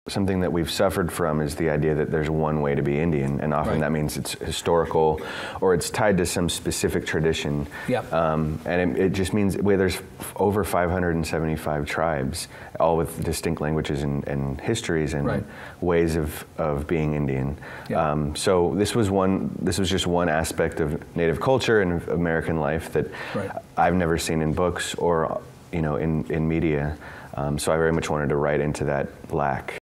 something that we've suffered from is the idea that there's one way to be Indian, and often that means it's historical or it's tied to some specific tradition. Yep. And it just means there's over 575 tribes, all with distinct languages and histories and ways of being Indian. Yep. So this was just one aspect of Native culture and American life that I've never seen in books or in media. So I very much wanted to write into that lack.